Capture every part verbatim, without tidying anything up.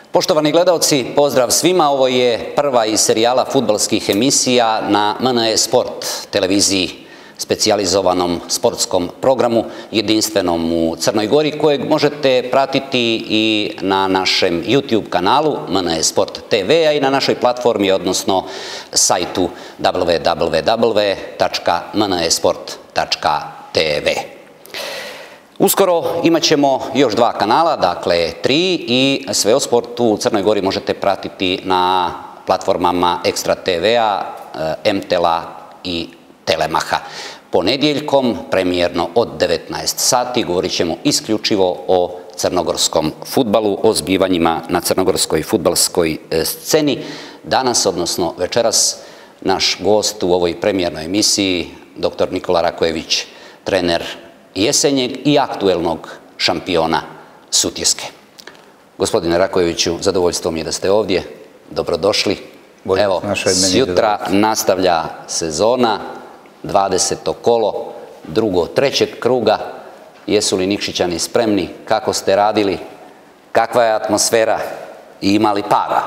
Poštovani gledalci, pozdrav svima. Ovo je prva iz serijala fudbalskih emisija na M N E Sport televiziji, specijalizovanom sportskom programu, jedinstvenom u Crnoj Gori, kojeg možete pratiti i na našem YouTube kanalu M N E Sport T V, a i na našoj platformi, odnosno sajtu w w w tačka m n e sport tačka t v. Uskoro imat ćemo još dva kanala, dakle tri, i sve o sportu u Crnoj Gori možete pratiti na platformama Ekstra T V-a, M T L-a i Telemaha. Ponedjeljkom, premijerno od devetnaest sati, govorit ćemo isključivo o crnogorskom fudbalu, o zbivanjima na crnogorskoj fudbalskoj sceni. Danas, odnosno večeras, naš gost u ovoj premijernoj emisiji, doktor Nikola Rakojević, trener jesenjeg i aktuelnog šampiona Sutjeske. Gospodine Rakojeviću, zadovoljstvo mi je da ste ovdje. Dobrodošli. Evo, sjutra nastavlja sezona, dvadeseto kolo, drugo, trećeg kruga. Jesu li Nikšićani spremni? Kako ste radili? Kakva je atmosfera? I ima li para?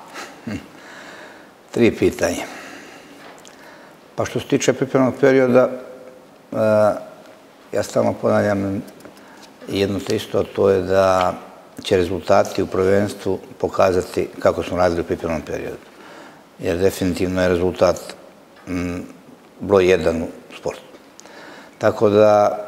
Tri pitanje. Pa što se tiče pripremnog perioda, ja stalno ponavljam jedno te isto, to je da će rezultati u prvenstvu pokazati kako smo radili u pripremnom periodu. Jer definitivno je rezultat broj jedan u sportu. Tako da,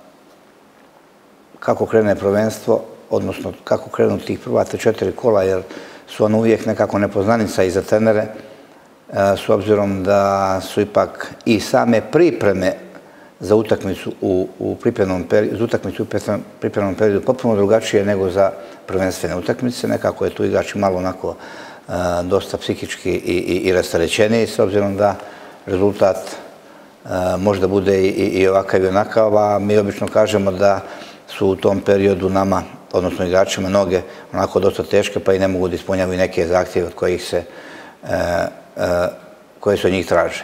kako krene prvenstvo, odnosno kako krenu tih prva te četiri kola, jer su ono uvijek nekako nepoznanica i za trenere, s obzirom da su ipak i same pripreme za utakmicu u pripremnom periodu potpuno drugačije nego za prvenstvene utakmice. Nekako je tu igrač malo onako dosta psihički i rasterećeniji, s obzirom da rezultat možda bude i ovakav i onakav, a mi obično kažemo da su u tom periodu nama, odnosno igračima, noge onako dosta teške, pa i ne mogu da ispunjavaju neke zahtjeve od kojih se, koje se od njih traže.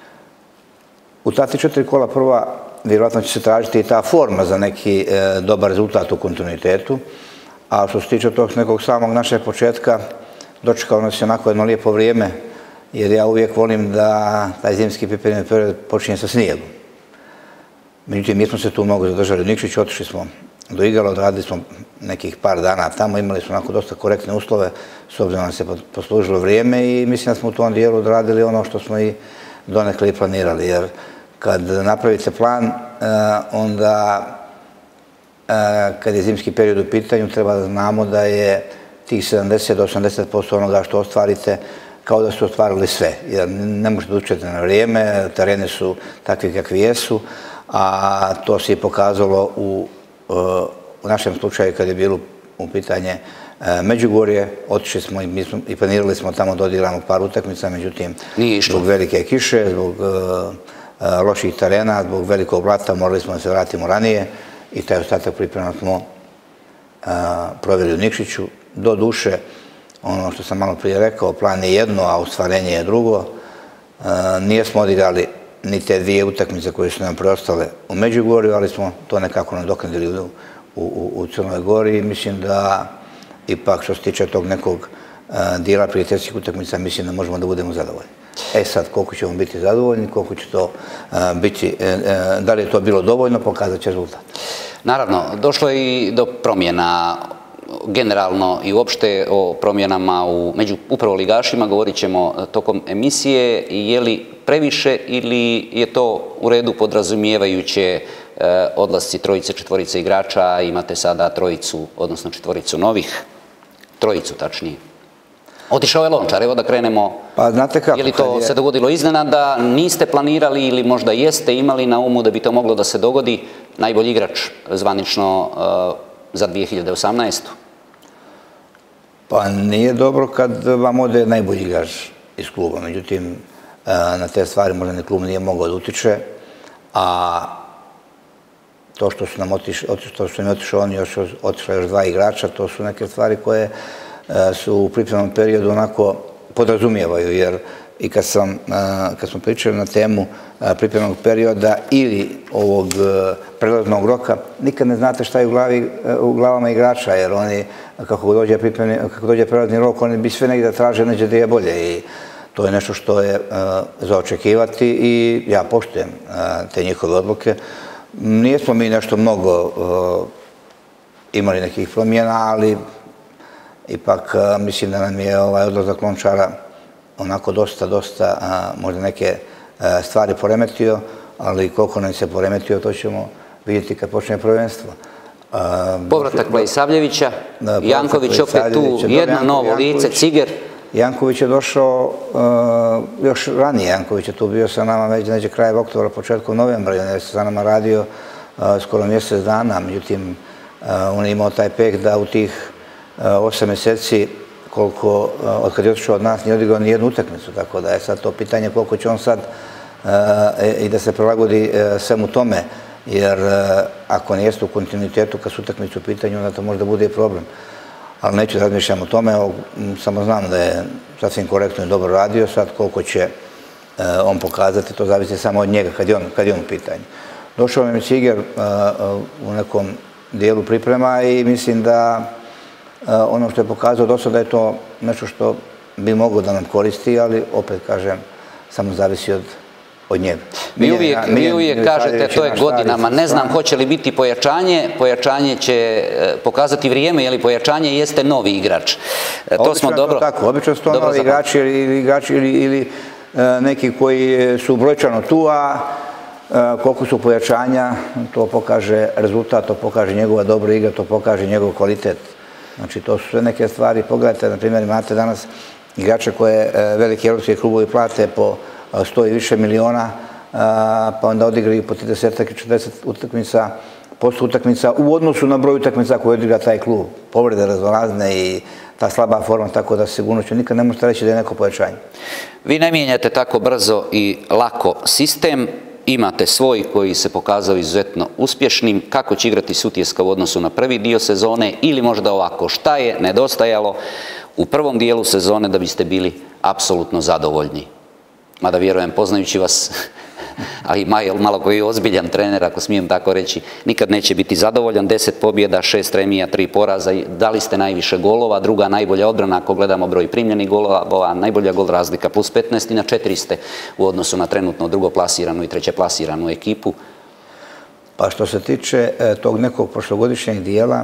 U ta četiri kola prva, vjerojatno će se tražiti i ta forma za neki dobar rezultat u kontinuitetu, a što se tiče tog nekog samog našeg početka, dočekao nas je onako jedno lijepo vrijeme, jer ja uvijek volim da taj zimski pripremni period počinje sa snijegom. Međutim, mi smo se tu mnogo zadržali u Nikšiću, otišli smo do Igala, odradili smo nekih par dana tamo, imali smo onako dosta korektne uslove, s obzirom da se poslužilo vrijeme, i mislim da smo u tom dijelu odradili ono što smo i donekle i planirali, jer kad napravite plan, onda kad je zimski period u pitanju, treba da znamo da je tih sedamdeset do osamdeset posto onoga što ostvarite kao da su ostvarili sve, jer ne možete da učete na vrijeme, terene su takvi kakvi jesu, a to se i pokazalo u našem slučaju kad je bilo u pitanje Međugorje. Otišli smo i planirali smo tamo da odigramo par utakmica, međutim, zbog velike kiše, zbog loših terena, zbog velikog blata morali smo da se vratimo ranije i taj ostatak priprema smo proveli u Nikšiću. Do duše, ono što sam malo prije rekao, plan je jedno, a ostvarenje je drugo. Nijesmo odigrali ni te dvije utakmice koje su nam preostale u Međugorju, ali smo to nekako nadoknadili u Crnoj Gori i mislim da ipak što se tiče tog nekog dijela prijateljskih utakmica, mislim da možemo da budemo zadovoljni. E sad, koliko ćemo biti zadovoljni, koliko će to biti, da li je to bilo dovoljno, pokazat će rezultat. Naravno, došlo je i do promjena generalno i uopšte o promjenama među upravo ligašima, govorit ćemo tokom emisije. Je li previše ili je to u redu podrazumijevajuće odlasci trojice, četvorice igrača, imate sada trojicu, odnosno četvoricu novih, trojicu tačnije. Otišao je Lončar, evo da krenemo. Pa znate kako? Je li to se dogodilo iznenada, niste planirali ili možda jeste imali na umu da bi to moglo da se dogodi? Najbolji igrač zvanično za dvije hiljade osamnaestu. Pa nije dobro kad vam ode najbolji igrač iz kluba, međutim na te stvari možda ni klub nije mogao da utiče, a to što su nam otišao oni, otišao još dva igrača, to su neke stvari koje su u pripremnom periodu onako podrazumijevaju, jer i kad smo pričali na temu pripremnog perioda ili ovog prelaznog roka, nikad ne znate šta je u glavama igrača, jer oni, kako dođe prelazni rok, oni bi sve negdje traže neđe gdje je bolje i to je nešto što je za očekivati i ja poštujem te njihove odluke. Nijesmo mi nešto mnogo imali nekih promjena, ali ipak mislim da nam je ovaj odlazak Lončara onako dosta, dosta možda neke stvari poremetio, ali koliko nam se poremetio, to ćemo vidjeti kad počne prvenstvo. Povratak Vojsavljevića, Janković opet tu, jedno novo lice, Ciger. Janković je došao još ranije, Janković je tu bio sa nama već neđe krajem oktobra, početkom novembra, i on je sa nama radio skoro mjesec dana, međutim on je imao taj peh da u tih osam mjeseci koliko, od kad je otišao od nas, nije odigrao ni jednu utakmicu, tako da je sad to pitanje koliko će on sad i da se prilagodi svemu tome, jer ako ne jeste u kontinuitetu kad su utakmice u pitanju, onda to možda bude i problem. Ali neću da razmišljam o tome, samo znam da je sasvim korektno i dobro radio, sad koliko će on pokazati, to zavisi samo od njega kad je on u pitanju. Došao nam je Ciger u nekom dijelu priprema i mislim da ono što je pokazao do sada je to nešto što bi moglo da nam koristi, ali opet kažem, samo zavisi od njega. Vi uvijek kažete, to je godinama, ne znam hoće li biti pojačanje, pojačanje će pokazati vrijeme, jer pojačanje jeste novi igrač. To smo dobro... Tako, obično su to novi igrači ili neki koji su brojčano tu, a koliko su pojačanja, to pokaže rezultat, to pokaže njegova dobra igra, to pokaže njegov kvalitet. Znači, to su sve neke stvari. Pogledajte, na primjer, imate danas igrače koje veliki evropski klubovi plate po sto i više miliona, pa onda odigraju po trideset i četrdeset utakmica, posto utakmica u odnosu na broj utakmica koje odigra taj klub. Povrede raznorazne i ta slaba forma, tako da sigurno će nikad ne možete reći da je neko pojačanje. Vi ne mijenjate tako brzo i lako sistem. Imate svoj koji se pokazao izuzetno uspješnim. Kako će igrati Sutjeska u odnosu na prvi dio sezone ili možda ovako, šta je nedostajalo u prvom dijelu sezone da biste bili apsolutno zadovoljni? Mada vjerujem, poznajući vas, ali malo koji je ozbiljan trener, ako smijem tako reći, nikad neće biti zadovoljan. Deset pobjeda, šest remija, tri poraza. Dali ste najviše golova, druga najbolja odbrana, ako gledamo broj primljenih golova, najbolja gol razlika plus petnaest i na četiri ste u odnosu na trenutno drugoplasiranu i trećeplasiranu ekipu. Pa što se tiče tog nekog prošlogodišnjeg dijela,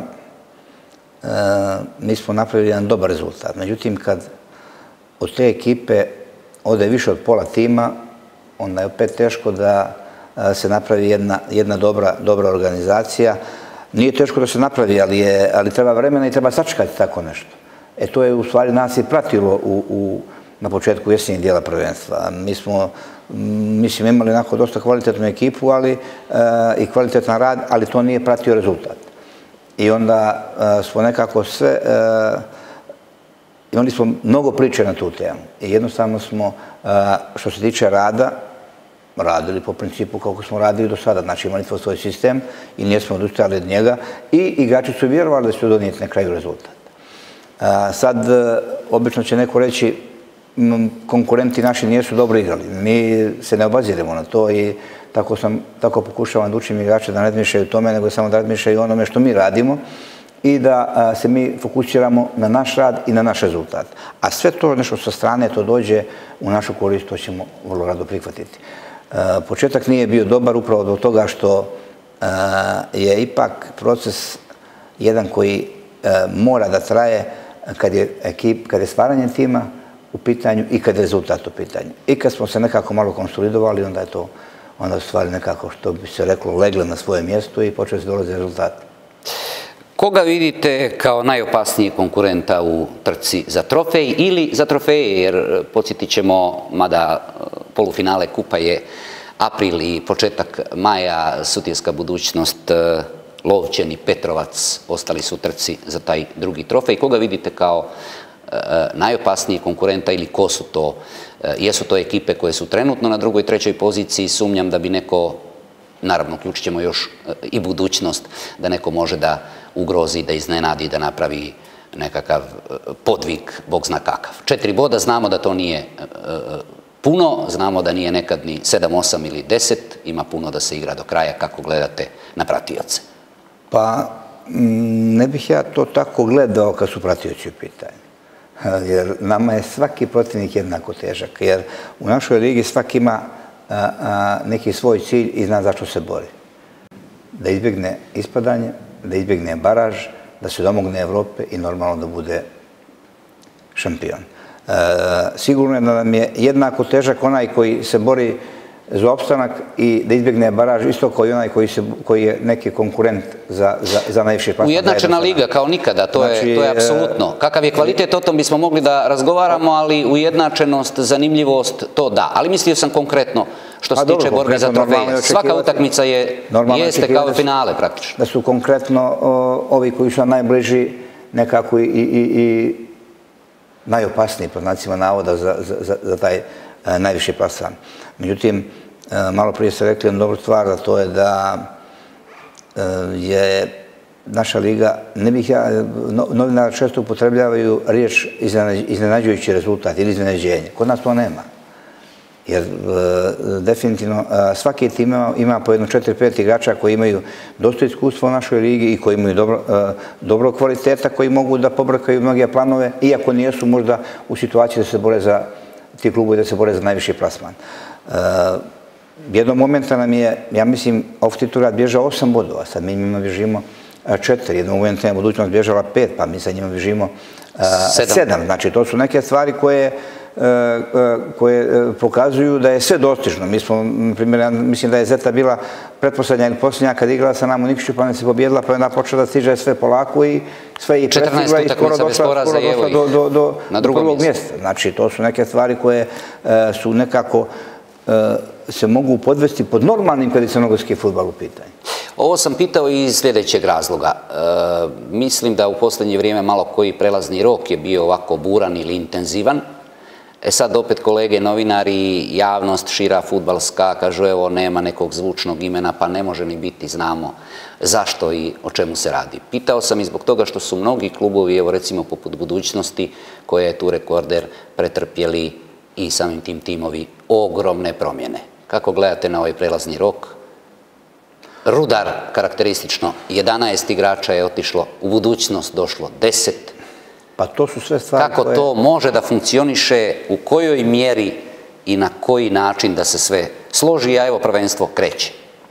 mi smo napravili jedan dobar rezultat. Međutim, kad od te ekipe ode više od pola tima, onda je opet teško da se napravi jedna dobra organizacija. Nije teško da se napravi, ali treba vremena i treba sačekati tako nešto. E to je u stvari nas i pratilo na početku jesenjeg dijela prvenstva. Mi smo, mislim, imali onako dosta kvalitetnu ekipu i kvalitetan rad, ali to nije pratio rezultat. I onda smo nekako sve... Imali smo mnogo priče na tu temu i jednostavno smo, što se tiče rada, radili po principu kako smo radili do sada. Znači imali smo svoj sistem i nijesmo odustajali od njega i igrači su vjerovali da će donijeti na kraju rezultat. Sad, obično će neko reći, konkurenti naši nijesu dobro igrali. Mi se ne obaziremo na to i tako pokušavam da učim igrače da ne razmišljaju tome, nego samo da razmišljaju onome što mi radimo i da se mi fokusiramo na naš rad i na naš rezultat. A sve to nešto sa strane, to dođe u našu korist, to ćemo vrlo rado prihvatiti. Početak nije bio dobar upravo do toga što je ipak proces jedan koji mora da traje kad je stvaranje tima u pitanju i kad je rezultat u pitanju. I kad smo se nekako malo konsolidovali, onda je to onda stvari nekako, što bi se reklo, legle na svoje mjesto i počeli se dolazi rezultati. Koga vidite kao najopasnijeg konkurenta u trci za trofej ili za trofeje, jer podsjetit ćemo, mada polufinale kupa je april i početak maja, Sutjeska budućnost, Lovćen i Petrovac ostali su u trci za taj drugi trofej. Koga vidite kao najopasnijeg konkurenta ili ko su to? Jesu to ekipe koje su trenutno na drugoj, trećoj poziciji? Sumnjam da bi neko, naravno, uključit ćemo još i budućnost, da neko može da ugrozi, da iznenadi, da napravi nekakav podvig, bog zna kakav. Četiri boda, znamo da to nije puno, znamo da nije nekad ni sedam, osam ili deset, ima puno da se igra do kraja, kako gledate na pratioce. Pa ne bih ja to tako gledao kad su pratioci u pitanju. Jer nama je svaki protivnik jednako težak, jer u našoj ligi svaki ima neki svoj cilj i zna zašto se bori. Da izbjegne ispadanje, da izbjegne baraž, da se domogne Evrope i normalno da bude šampion. Sigurno je da nam je jednako težak onaj koji se bori za opstanak i da izbjegne baraž, isto kao i onaj koji je neki konkurent za najviše plasman. Ujednačena liga kao nikada, to je apsolutno. Kakav je kvalitet, o tom bismo mogli da razgovaramo, ali ujednačenost, zanimljivost, to da. Ali mislio sam konkretno što se tiče borbe za trofeje. Svaka utakmica jeste kao finale praktično. Da su konkretno ovi koji su najbliži nekako i najopasniji, pod znacima navoda, za taj najviši plasman. Međutim, malo prije ste rekli jednu dobru stvar, a to je da je naša liga, ne bih ja, novinari često upotrebljavaju riječ iznenađujući rezultat ili iznenađenje. Kod nas to nema. Jer definitivno svaki tim ima po jedno četiri pet igrača koji imaju dosta iskustva u našoj ligi i koji imaju dobro kvaliteta, koji mogu da pobrkaju mnoge planove, iako nijesu možda u situaciji da se bore za ti klubovi, da se bore za najviši plasman. Jednog momenta nam je, ja mislim, Off Titurat bježao osam bodova, sad mi njima bježimo četiri, jednog momenta je budućnost bježala pet, pa mi sa njima bježimo sedam. Znači, to su neke stvari koje koje pokazuju da je sve dostižno. Mi smo, na primjer, mislim da je Zeta bila pretposlednja ili posljednja kad igrala sa nama u Nikšiću, pa ne se pobjedila, pa je onda počela da stiže sve polako i sve i prestigla i skoro došla do prvog mjesta. Znači, to su neke stvari koje su nekako se mogu podvesti pod normalnim kad je crnogorski fudbal u pitanju. Ovo sam pitao iz sljedećeg razloga. Mislim da u posljednje vrijeme malo koji prelazni rok je bio ovako buran ili intenzivan. E sad opet kolege novinari, javnost šira fudbalska, kažu evo nema nekog zvučnog imena pa ne može ni biti, znamo zašto i o čemu se radi. Pitao sam i zbog toga što su mnogi klubovi, evo recimo poput Budućnosti, koje je tu rekorder, pretrpjeli i samim tim timovi ogromne promjene. Kako gledate na ovaj prelazni rok? Rudar, karakteristično, jedanaest igrača je otišlo, u Budućnost došlo deset. Pa to su sve stvari koje... Kako to može da funkcioniše, u kojoj mjeri i na koji način da se sve složi, a evo prvenstvo kreće?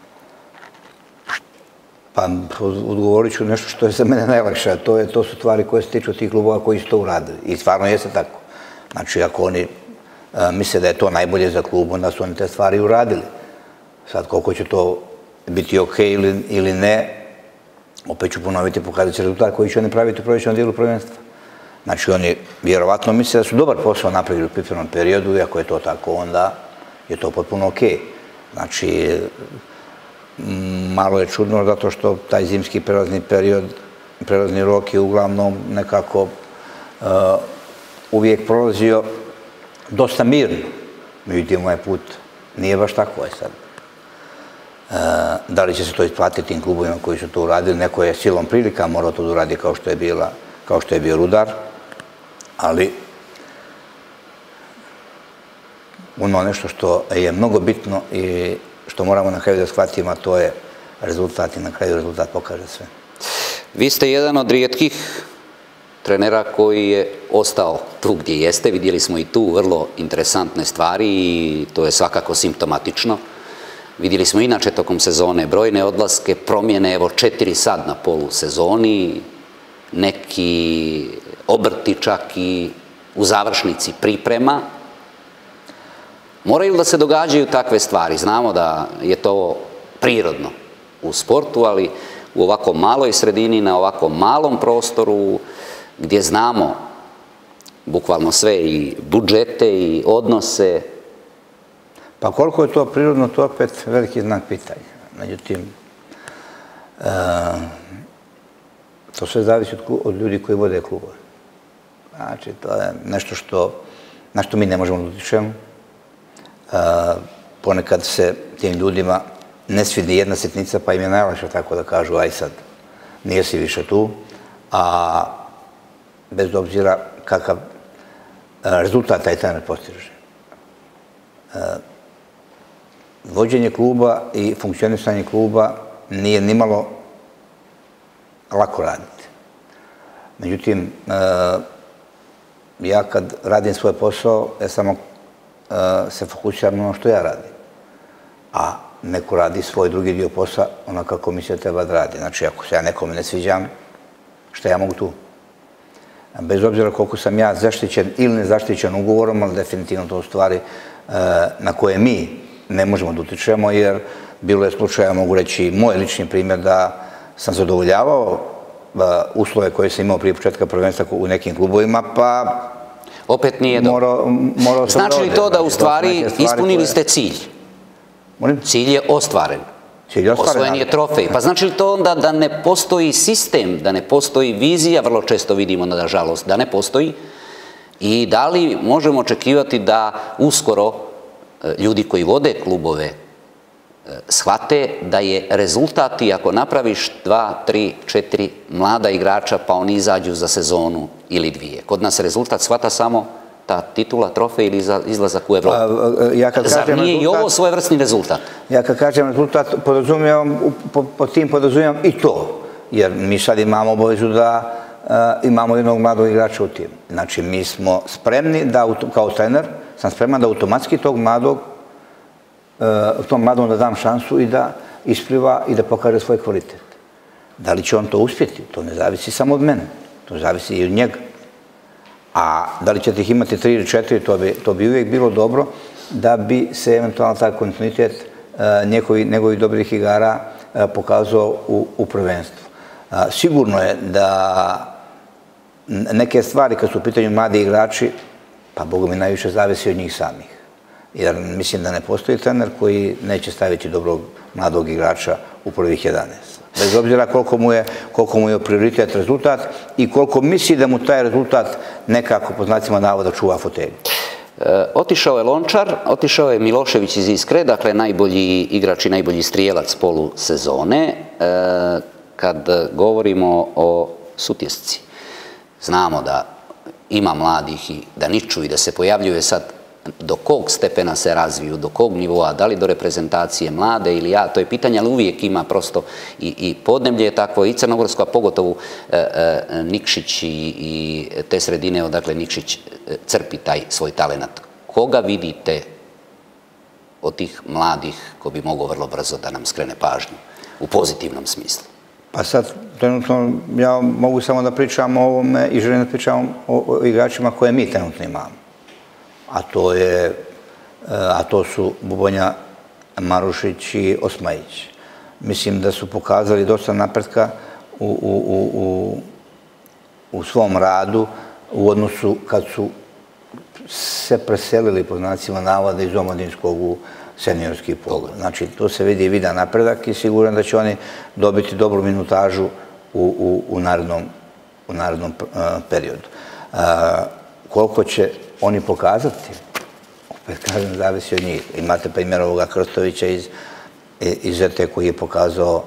Pa odgovorit ću nešto što je za mene najlakše, a to su stvari koje se tiču tih klubova koji su to uradili. I stvarno jeste tako. Znači, ako oni misle da je to najbolje za klub, onda su oni te stvari uradili. Sad, koliko će to biti okej ili ne, opet ću ponoviti, pokazat će rezultat koji će oni praviti u proljećnom dijelu prvenstva. Znači, oni vjerovatno misle da su dobar posao napravili u pripremnom periodu i ako je to tako, onda je to potpuno okej. Znači, malo je čudno zato što taj zimski prelazni period, prelazni rok je uglavnom nekako uvijek prolazio dosta mirno. Međutim, ovaj put nije baš tako je sad. Da li će se to isplatiti tim klubovima koji su to uradili, neko je silom prilika morao to da uradi kao što je bila, kao što je bio Rudar, ali ono nešto što je mnogo bitno i što moramo na kraju da shvatimo, a to je rezultat i na kraju rezultat pokaže sve. Vi ste jedan od rijetkih trenera koji je ostao tu gdje jeste. Vidjeli smo i tu vrlo interesantne stvari i to je svakako simptomatično. Vidjeli smo inače tokom sezone brojne odlaske, promjene, evo četiri sad na polu sezoni, neki obrti čak i u završnici priprema. Moraju da se događaju takve stvari? Znamo da je to prirodno u sportu, ali u ovako maloj sredini, na ovako malom prostoru, gdje znamo bukvalno sve i budžete i odnose. Pa koliko je to prirodno, to je opet veliki znak pitanja. Međutim, to sve zavisi od ljudi koji vode klubove. Znači, to je nešto što, na što mi ne možemo da utičemo. Ponekad se tim ljudima ne svidi jedna sitnica, pa im je najlakše tako da kažu, aj sad, nije si više tu, a bez obzira kakav rezultat taj trener postiže. Vođenje kluba i funkcionisanje kluba nije nimalo lako raditi. Međutim, ja kad radim svoj posao, ja samo se fokusiram na ono što ja radim. A neko radi svoj drugi dio posla onako kako mi se treba da radi. Znači, ako se ja nekome ne sviđam, šta ja mogu tu? Bez obzira koliko sam ja zaštićen ili nezaštićen ugovorom, ali definitivno to u stvari na koje mi ne možemo da utičemo, jer bilo je slučaja, mogu reći, moj lični primjer da sam zadovoljavao uslove koje sam imao prije početka prvenstva u nekim klubovima, pa opet nije dobro. Znači li to da u stvari ispunili ste cilj? Cilj je ostvaren. Osvojen je trofej. Pa znači li to onda da ne postoji sistem, da ne postoji vizija, vrlo često vidimo, nažalost, da ne postoji, i da li možemo očekivati da uskoro ljudi koji vode klubove shvate da je rezultat, i ako napraviš dva, tri, četiri mlada igrača pa oni izađu za sezonu ili dvije. Kod nas rezultat shvata samo ta titula, trofej ili izlazak u Evropu. Zar nije i ovo svojevrsni rezultat? Ja kad kažem rezultat, pod tim podrazumijem i to. Jer mi sad imamo obavezu da imamo jednog mladog igrača u timu. Znači, mi smo spremni da, kao trener, sam spreman da automatski tog mladog, tom mladom da dam šansu i da ispliva i da pokaže svoj kvalitet. Da li će on to uspjeti? To ne zavisi samo od mene. To zavisi i od njega. A da li ćete ih imati tri ili četiri, to bi uvijek bilo dobro da bi se eventualno taj kontinuitet njegovih dobrih igara pokazao u prvenstvu. Sigurno je da neke stvari kad su u pitanju mladi igrači, pa Bogu mi najviše zavisi od njih samih. Jer mislim da ne postoji trener koji neće staviti dobrog mladog igrača u prvih jedanaest. Bez obzira koliko mu je prioritet rezultat i koliko misli da mu taj rezultat nekako, po znacima navoda, čuva fotelju. Otišao je Lončar, otišao je Milošević iz Iskre, dakle najbolji igrač i najbolji strijelac polusezone. Kad govorimo o Sutjesci, znamo da ima mladih i da niču i da se pojavljuje sad do kog stepena se razviju, do kog nivoa, da li do reprezentacije mlade ili ja, to je pitanje, ali uvijek ima prosto i podneblje je takvo, i Crnogorsko, a pogotovo Nikšić i te sredine, odakle Nikšić crpi taj svoj talenat. Koga vidite od tih mladih ko bi mogao vrlo brzo da nam skrene pažnju u pozitivnom smislu? Pa sad, trenutno, ja mogu samo da pričam o ovome i želim da pričam o igračima koje mi trenutno imamo. A to je, a to su Bubonja, Marušić i Osmajić. Mislim da su pokazali dosta napretka u svom radu u odnosu kad su se preselili, po znacima navoda, iz omladinskog u seniorski pogled. Znači, to se vidi i vidi napredak i siguran da će oni dobiti dobru minutažu u narednom periodu. Koliko će oni pokazati, opet kažem, zavisi od njih. Imate primjer ovoga Krstovića iz E T E koji je pokazao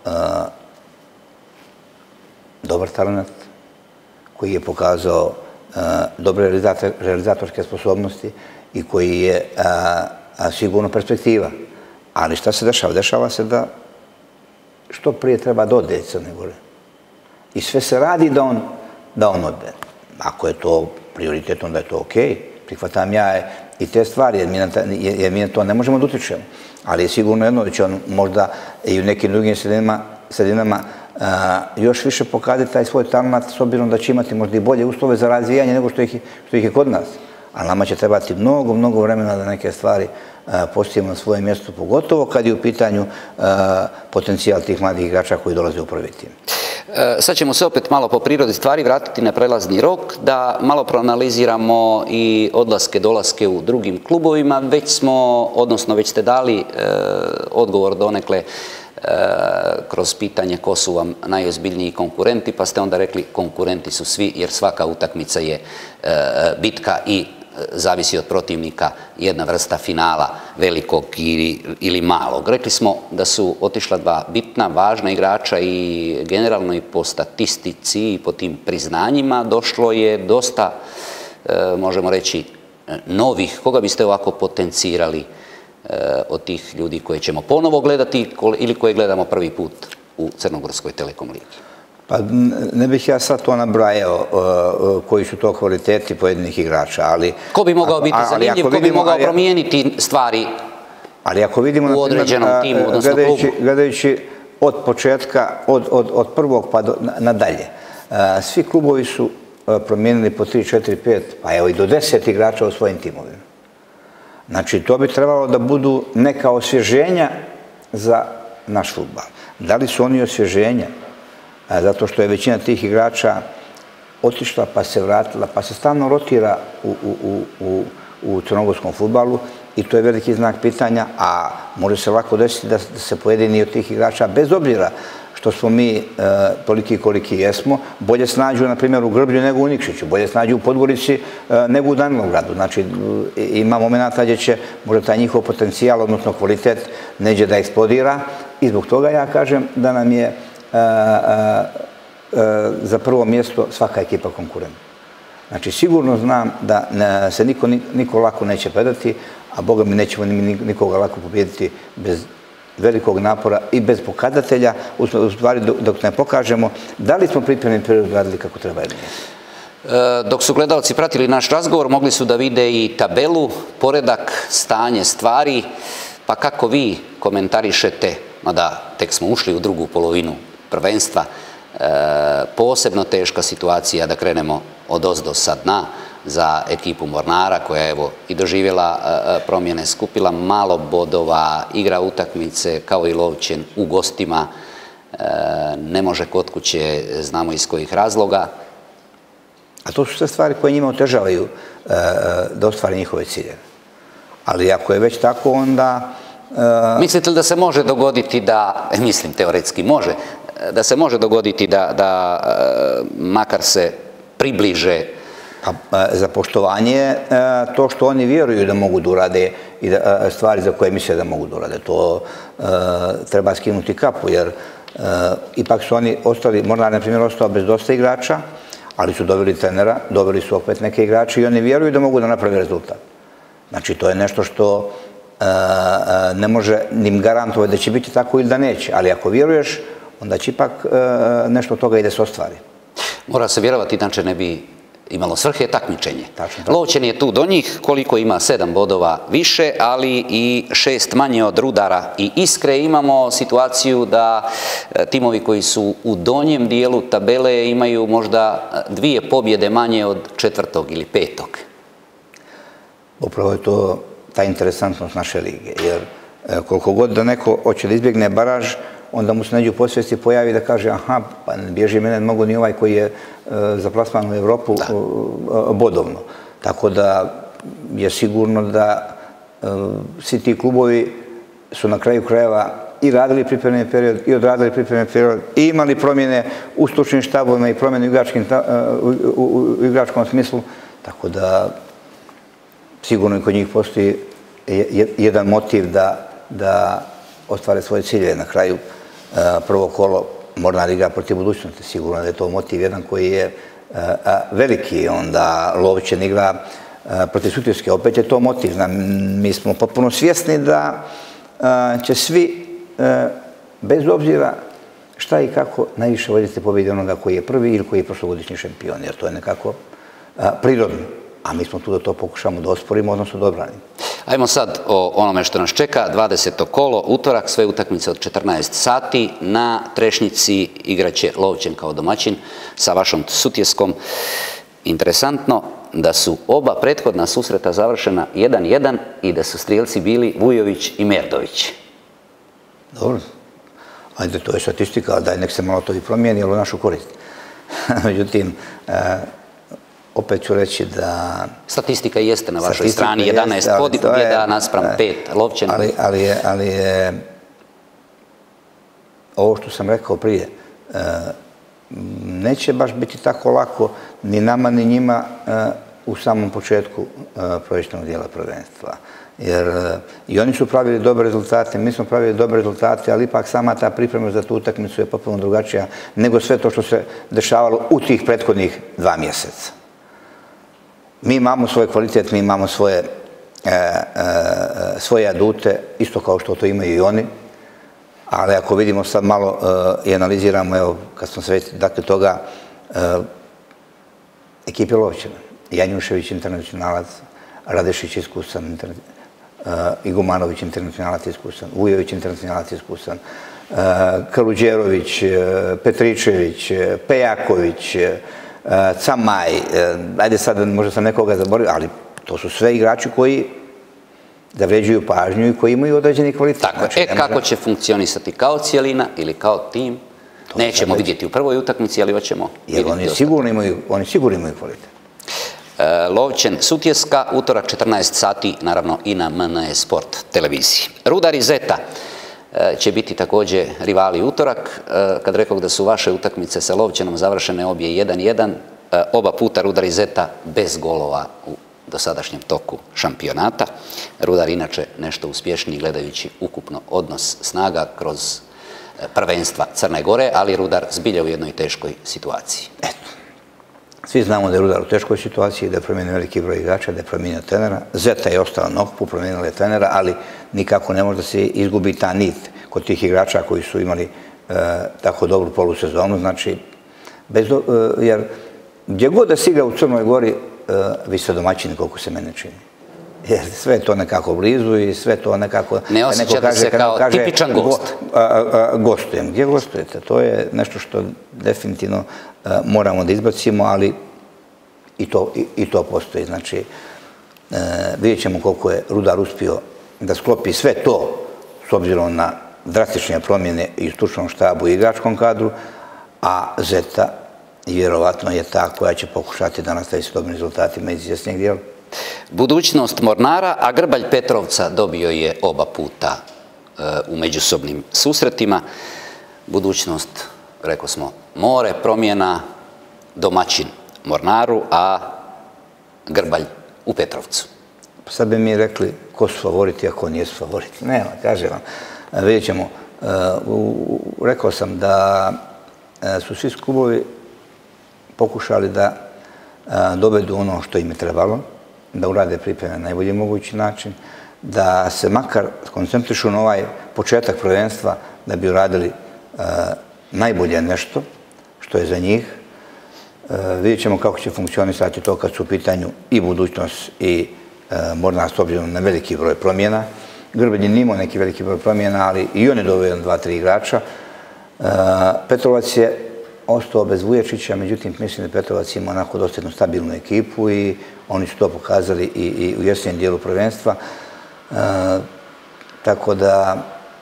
dobar talent, koji je pokazao dobre realizatorske sposobnosti i koji je sigurno perspektiva. Ali šta se dešava? Dešava se da što prije treba da ode iz Crne Gore. I sve se radi da on ode. Ako je to prioritet, onda je to okej. Prihvatam ja i te stvari, jer mi na to ne možemo da utičemo. Ali je sigurno jedno da će on možda i u nekim drugim sredinama još više pokazati taj svoj talent, s obzirom da će imati možda i bolje uslove za razvijanje nego što ih je kod nas. Ali nama će trebati mnogo, mnogo vremena da neke stvari postavimo na svoje mjesto, pogotovo kad je u pitanju potencijal tih mladih igrača koji dolaze u prvi tim. Sad ćemo se opet malo po prirodi stvari vratiti na prelazni rok, da malo proanaliziramo i odlaske, dolaske u drugim klubovima. Već smo, odnosno već ste dali odgovor donekle kroz pitanje ko su vam najozbiljniji konkurenti, pa ste onda rekli konkurenti su svi, jer svaka utakmica je bitka i zavisi od protivnika jedna vrsta finala velikog ili malog. Rekli smo da su otišla dva bitna, važna igrača i generalno i po statistici i po tim priznanjima došlo je dosta, možemo reći, novih, koga biste ovako potencirali od tih ljudi koje ćemo ponovo gledati ili koje gledamo prvi put u Crnogorskoj Telekom ligi? Pa ne bih ja sad to nabrajao koji su to kvaliteti pojedinih igrača, ali... Ko bi mogao biti zanimljiv, ko bi mogao promijeniti stvari u određenom timu, odnosno klubu? Gledajući od početka, od prvog pa nadalje, svi klubovi su promijenili po tri, četiri, pet, pa evo i do deset igrača u svojim timovima. Znači, to bi trebalo da budu neka osvježenja za naš fudbal. Da li su oni osvježenja? Zato što je većina tih igrača otišla pa se vratila, pa se stalno rotira u crnogorskom fudbalu i to je veliki znak pitanja, a može se lako desiti da se pojedini od tih igrača, bez obzira što smo mi toliki koliki jesmo, bolje snađu, na primjer, u Grblju nego u Nikšiću, bolje snađu u Podgorici nego u Danilovgradu. Znači, ima momenta gdje će možda taj njihov potencijal, odnosno kvalitet, neđe da eksplodira i zbog toga ja kažem da nam je za prvo mjesto svaka ekipa konkurentna. Znači, sigurno znam da se niko lako neće predati, a Boga mi nećemo nikoga lako pobijediti bez velikog napora i bez pokazatelja, u stvari dok ne pokažemo da li smo pripremljeni period radili kako treba ili nije. Dok su gledalci pratili naš razgovor, mogli su da vide i tabelu, poredak, stanje stvari, pa kako vi komentarišete, mada tek smo ušli u drugu polovinu prvenstva, posebno teška situacija, da krenemo od ozdo sa dna, za ekipu Mornara koja je evo i doživjela promjene, skupila malo bodova, igra utakmice kao i Lovćen u gostima, ne može kod kuće, znamo iz kojih razloga. A to su sve stvari koje njima otežavaju da ostvari njihove ciljeve. Ali ako je već tako, onda... Mislite li da se može dogoditi da, mislim teoretski može, da se može dogoditi da makar se približe? Za poštovanje je to što oni vjeruju da mogu da urade i stvari za koje misle da mogu da urade. To treba skinuti kapu, jer ipak su oni ostali, Mornar, na primjer, ostao bez dosta igrača, ali su doveli trenera, doveli su opet neke igrače i oni vjeruju da mogu da napravi rezultat. Znači, to je nešto što ne može nim garantovati da će biti tako ili da neće, ali ako vjeruješ, onda će ipak nešto od toga i da se ostvari. Mora se vjerovati, inače ne bi imalo svrhe takmičenje. Lovćen je tu do njih, koliko ima sedam bodova više, ali i šest manje od Rudara i Iskre. Imamo situaciju da timovi koji su u donjem dijelu tabele imaju možda dvije pobjede manje od četvrtog ili petog. Upravo je to ta interesantnost naše lige, jer koliko god da neko hoće da izbjegne baraž, onda mu se neđe u podsvijesti pojavi da kaže aha, pa ne bježi mene, ne mogu ni ovaj koji je za plasman u Evropu bodovno. Tako da je sigurno da svi ti klubovi su na kraju krajeva i radili pripremni period i odradili pripremni period i imali promjene u stručnim štabovima i promjene u igračkom smislu. Tako da sigurno i kod njih postoji jedan motiv da ostvare svoje ciljeve. Na kraju prvo kolo Mornar igra protiv Budućnosti. Sigurno da je to motiv jedan koji je veliki. Onda Lovćen igra protiv Sutjeske. Opet je to motiv. Mi smo potpuno svjesni da će svi, bez obzira šta i kako, najviše voljeti pobjede onoga koji je prvi ili koji je prošlogodišnji šampion. Jer to je nekako prirodno. A mi smo tu da to pokušamo da osporimo, odnosno da odbranimo. Ajmo sad o onome što nas čeka. dvadeseto kolo, utorak, sve utakmice od četrnaest sati. Na Trešnjici igraće Lovćen kao domaćin sa vašom Sutjeskom. Interesantno da su oba prethodna susreta završena jedan jedan i da su strijelci bili Vujović i Merdović. Dobro. Ajde, to je statistika, ali daj nek se malo to i promijeni, ali u našu korist. Međutim, opet ću reći da... Statistika jeste na vašoj strani, jedanaest pobjeda naspram pet Lovćen. Ali je ovo što sam rekao prije, neće baš biti tako lako ni nama ni njima u samom početku proličnog dijela prvenstva. Jer i oni su pravili dobre rezultate, mi smo pravili dobre rezultate, ali ipak sama ta priprema za tu utakmicu je potpuno drugačija nego sve to što se dešavalo u tih prethodnih dva mjeseca. mi imamo svoj kvalitet, mi imamo svoje, e, e, svoje adute, isto kao što to imaju i oni, ali ako vidimo sad malo e, i analiziramo, evo, kad smo sve, dakle, toga, e, ekipe Lovćena, Janjušević internacionalac, Radešić iskusan, inter, e, Igumanović internacionalac iskusan, Vujović internacionalac iskusan, e, Kaluđerović, e, Petričević, e, Pejaković, e, Camaj, ajde sad možda sam nekoga zaboravio, ali to su sve igrači koji zavređuju pažnju i koji imaju određeni kvalitet. Tako, znači, e, kako će funkcionisati kao cijelina ili kao tim, nećemo vidjeti u prvoj utakmici, ali hoćemo vidjeti. Oni sigurno imaju, oni sigurno imaju kvalitet. E, Lovćen Sutjeska, utorak četrnaest sati, naravno i na M N E Sport televiziji. Rudar i Zeta će biti također rivali utorak. Kad rekao da su vaše utakmice sa Lovćenom završene obje jedan jedan, oba puta Rudar i Zeta bez golova u dosadašnjem toku šampionata. Rudar inače nešto uspješniji gledajući ukupno odnos snaga kroz prvenstva Crne Gore, ali Rudar zbilja u jednoj teškoj situaciji. Eto. Svi znamo da je Rudar u teškoj situaciji, da je promijenio veliki broj igrača, da je promijenio trenera. Zeta je ostala na okupu, promijenila je trenera, ali nikako ne može da se izgubi ta nit kod tih igrača koji su imali e, tako dobru polusezonu. Znači, bez do, e, jer gdje god da se igra u Crnoj Gori, e, vi ste domaćini koliko se mene čini. Jer sve to nekako blizu i sve to nekako... Ne osjećate se kao kaže, tipičan gost. Go, a, a, gostujem. Gdje gostujete? To je nešto što definitivno a, moramo da izbacimo, ali i to, i, i to postoji. Znači, e, vidjet ćemo koliko je Rudar uspio da sklopi sve to s obzirom na drastične promjene i u stručnom štabu i igračkom kadru, a Zeta vjerovatno je ta koja će pokušati da nastavi s dobrim rezultatima iz izvjesnijeg dijela. Budućnost Mornara, a Grbalj Petrovca dobio je oba puta e, u međusobnim susretima. Budućnost, rekao smo, more, promjena, domaćin Mornaru, a Grbalj u Petrovcu. Sad bi mi rekli ko su favoriti, a ko nijesu favoriti. Nema, kažem vam. Vidjet ćemo. E, u, rekao sam da e, su svi klubovi pokušali da e, dovedu ono što im je trebalo, da urade pripreme na najbolji mogući način, da se makar koncentrišu na ovaj početak prvenstva, da bi uradili e, najbolje nešto što je za njih. E, vidjet ćemo kako će funkcionisati to kad su u pitanju i budućnost i e, Mornar s obzirom na veliki broj promjena. Grbalj je nimao neki veliki broj promjena, ali i on je doveo jedan, dva, tri igrača. E, Petrovac je ostao bez Vuječića, međutim mislim da Petrovac ima onako dosta jednu stabilnu ekipu i oni su to pokazali i, i u jesnijem dijelu prvenstva. E, tako da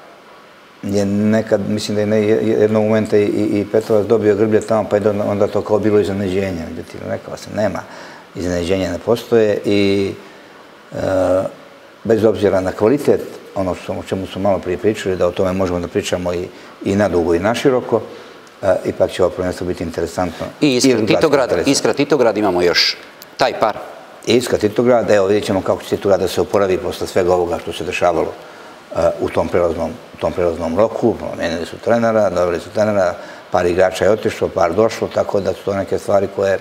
je nekad, mislim da je ne, jednog momenta i, i Petrovac dobio Grblje tamo, pa je onda to kao bilo iznenađenje. Međutim, rekao sam, nema, iznenađenja ne postoje i e, bez obzira na kvalitet, ono što, o čemu smo malo prije pričali, da o tome možemo da pričamo i, i nadugo i naširoko, Uh, ipak će ovo prvenstvo biti interesantno. I Iskra Titograd, Iskra Titograd imamo još taj par. Iskra Titograd, evo vidjet ćemo kako će Titograd da se oporavi posle svega ovoga što se dešavalo uh, u tom prelaznom, u tom prelaznom roku. Promijenili su trenera, doveli su trenera, par igrača je otišlo, par došlo, tako da su to neke stvari koje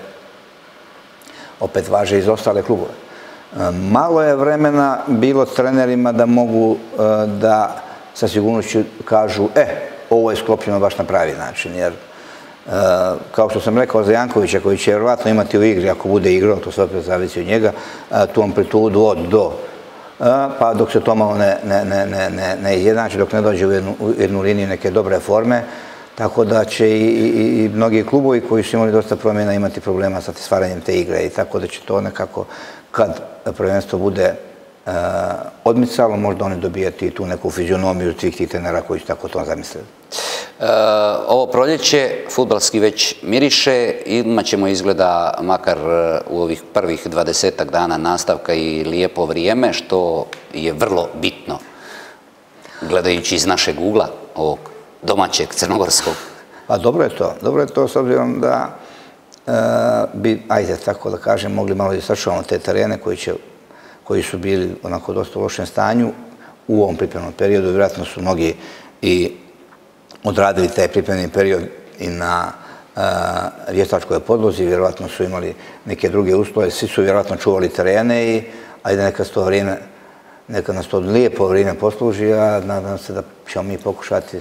opet važe iz ostale klubove. Uh, malo je vremena bilo trenerima da mogu uh, da sa sigurnošću kažu, e, ovo je sklopljeno baš na pravi način, jer e, kao što sam rekao za Jankovića, koji će vjerovatno imati u igri, ako bude igrao, to sve opet zavisi od njega, e, tu amplitudu od do, e, pa dok se to malo ne, ne, ne, ne, ne izjednači, dok ne dođe u jednu, u jednu liniju neke dobre forme, tako da će i, i, i mnogi klubovi koji su imali dosta promjena imati problema sa stvaranjem te igre i tako da će to nekako, kad prvenstvo bude Uh, odmicalo, možda oni dobijati tu neku fizionomiju od svih tih trenera koji su tako to zamislili. Uh, ovo proljeće fudbalski već miriše, imat ćemo izgleda makar u ovih prvih dvadesetak dana nastavka i lijepo vrijeme, što je vrlo bitno gledajući iz našeg ugla ovog domaćeg crnogorskog. A dobro je to, dobro je to s obzirom da uh, bi, ajde tako da kažem, mogli malo i sačuvamo te terene koji će koji su bili onako dosta u lošem stanju u ovom pripremnom periodu. Vjerojatno su mnogi i odradili taj pripremni period i na vještačkoj podlozi, vjerovatno su imali neke druge uslove, svi su vjerovatno čuvali terene i ajde neka to vrijeme, neka nas to lijepo vrijeme posluži, a nadam se da ćemo mi pokušati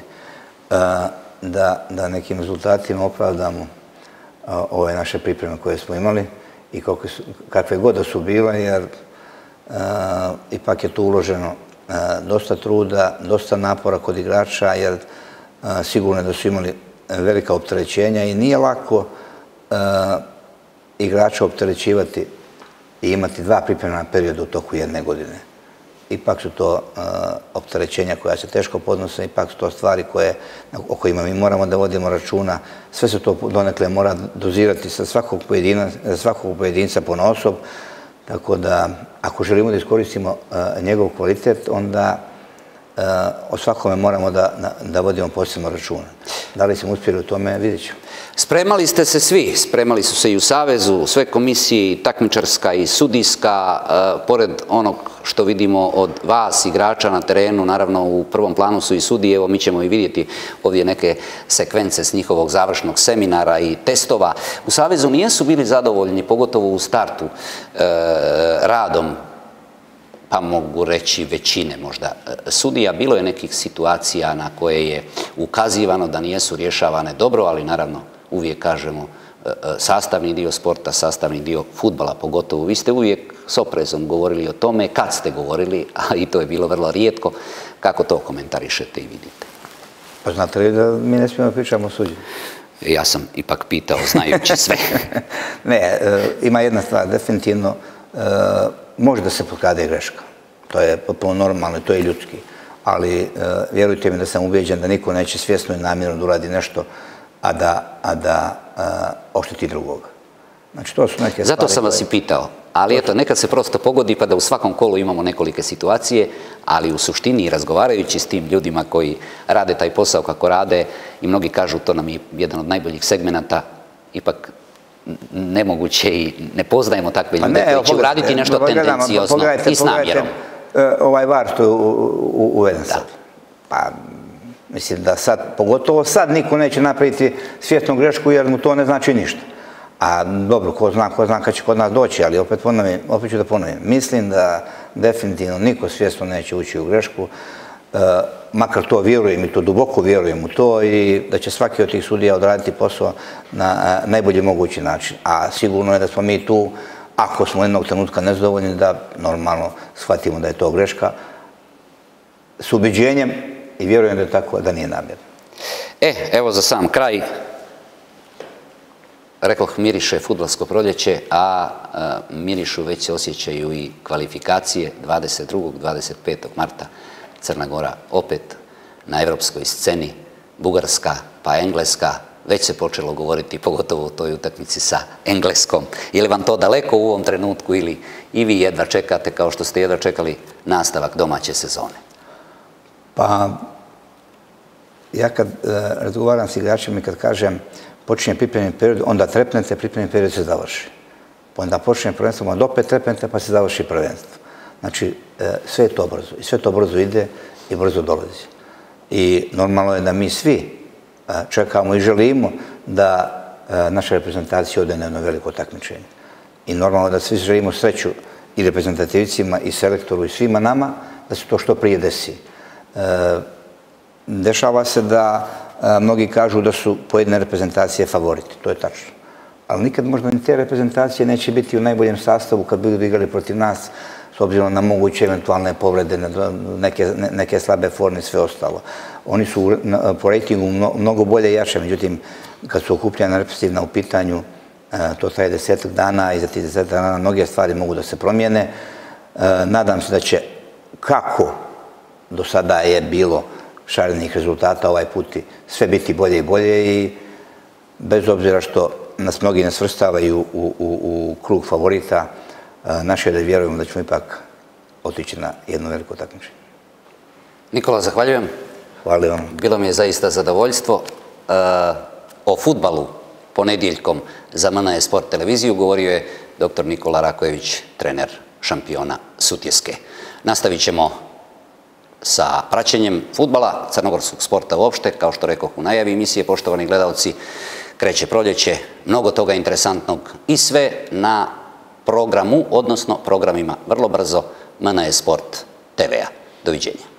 da, da nekim rezultatima opravdamo ove naše pripreme koje smo imali i su, kakve god da su bile, jer uh, ipak je tu uloženo uh, dosta truda, dosta napora kod igrača, jer uh, sigurno je da su imali velika opterećenja i nije lako uh, igrača opterećivati i imati dva pripremna perioda u toku jedne godine. Ipak su to uh, opterećenja koja se teško podnose, ipak su to stvari koje, o kojima mi moramo da vodimo računa. Sve se to donekle mora dozirati sa svakog pojedinca, svakog pojedinca ponaosob, tako da ako želimo da iskoristimo uh, njegov kvalitet, onda uh, o svakome moramo da, da, da vodimo posebno računa. Da li smo uspjeli u tome, vidjet ćemo. Spremali ste se svi, spremali su se i u Savezu, sve komisije, i takmičarska i sudijska, e, pored onog što vidimo od vas, igrača na terenu, naravno u prvom planu su i sudije, evo mi ćemo i vidjeti ovdje neke sekvence s njihovog završnog seminara i testova. U Savezu nijesu bili zadovoljni, pogotovo u startu, e, radom, pa mogu reći većine možda sudija. Bilo je nekih situacija na koje je ukazivano da nijesu rješavane dobro, ali naravno uvijek kažemo sastavni dio sporta, sastavni dio fudbala pogotovo. Vi ste uvijek s oprezom govorili o tome, kad ste govorili, a i to je bilo vrlo rijetko. Kako to komentarišete i vidite? Pa znate li da mi ne smijemo pričamo o suđenju? Ja sam ipak pitao, znajući sve. Ne, ima jedna stvar, definitivno, može da se pokrade greška. To je potpuno normalno i to je ljudski. Ali vjerujte mi da sam ubeđen da niko neće svjesno i namjerno da uradi nešto, a da, a da a, ošteti drugoga. Znači, to su neke Zato sam vas koje... i pitao. Ali eto, nekad se prosto pogodi pa da u svakom kolu imamo nekolike situacije, ali u suštini, razgovarajući s tim ljudima koji rade taj posao kako rade, i mnogi kažu to nam je jedan od najboljih segmenata, ipak nemoguće i ne poznajemo takve ljude ne, koji će uraditi nešto tendencijozno i s namjerom. Ovaj var što je uveden sad. Pa, mislim da sad, pogotovo sad niko neće napraviti svjesnu grešku jer mu to ne znači ništa. A dobro, ko zna, ko zna kad će kod nas doći, ali opet, ponovim, opet ću da ponovim. Mislim da definitivno niko svjesno neće ući u grešku, e, makar to vjerujem i to duboko vjerujem u to i da će svaki od tih sudija odraditi posao na a, najbolji mogući način. A sigurno je da smo mi tu, ako smo jednog trenutka nezadovoljni, da normalno shvatimo da je to greška s ubeđenjem i vjerujem da je tako, da nije namjerno. E, evo za sam kraj, rekoh, miriše fudbalsko proljeće, a, a mirišu već se osjećaju i kvalifikacije dvadeset drugog i dvadeset petog marta. Crna Gora opet na evropskoj sceni, Bugarska pa Engleska, već se počelo govoriti, pogotovo u toj utakmici sa Engleskom. Je li vam to daleko u ovom trenutku ili i vi jedva čekate, kao što ste jedva čekali, nastavak domaće sezone? Pa, ja kad e, razgovaram s igračima i kad kažem počinje pripremni period, onda trepnete, pripremni period se završi. Pa onda počinje prvenstvo, onda opet trepnete, pa se završi prvenstvo. Znači, e, sve je to brzo. I sve to brzo ide i brzo dolazi. I normalno je da mi svi e, čekamo i želimo da e, naša reprezentacija ode na jedno veliko takmičenje. I normalno je da svi želimo sreću i reprezentativcima, i selektoru, i svima nama, da se to što prije desi. E, dešava se da a, mnogi kažu da su pojedine reprezentacije favoriti, to je tačno. Ali nikad možda ni te reprezentacije neće biti u najboljem sastavu kad budu igrali protiv nas, s obzirom na moguće eventualne povrede, neke, neke slabe forme i sve ostalo. Oni su po rejtingu mnogo bolje i jače, međutim, kad su okupljena reprezentativna u pitanju, a, to traje desetak dana i za tih desetak dana mnoge stvari mogu da se promijene. A, nadam se da će, kako do sada je bilo šarenih rezultata, ovaj put sve biti bolje i bolje i bez obzira što nas mnogi ne svrstavaju u, u, u krug favorita, naše je da vjerujemo da ćemo ipak otići na jedno veliko takmičenje. Nikola, zahvaljujem. Hvala vam. Bilo mi je zaista zadovoljstvo. E, o fudbalu ponedjeljkom za M N E Sport televiziju govorio je doktor Nikola Rakojević, trener šampiona Sutjeske. Nastavit ćemo sa praćenjem fudbala, crnogorskog sporta uopšte, kao što rekoh u najavi emisije, poštovani gledalci. kreće proljeće, mnogo toga interesantnog i sve na programu, odnosno programima vrlo brzo M N E Sport T V-a. Doviđenja.